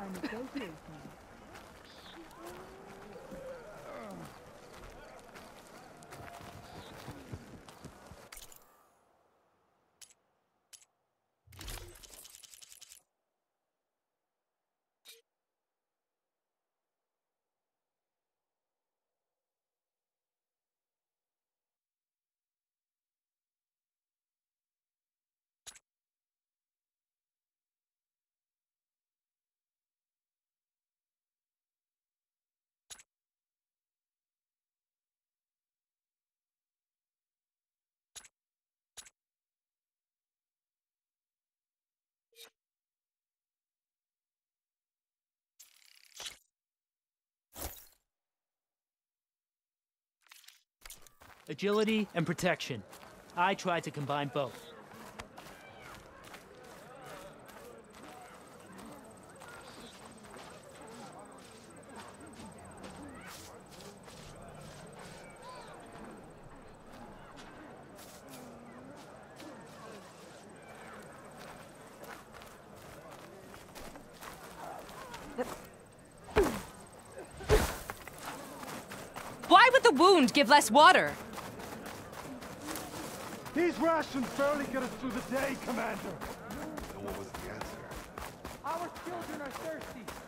fine associates now. Agility and protection. I try to combine both. Why would the wound give less water? These rations barely get us through the day, Commander. And what was the answer? Our children are thirsty.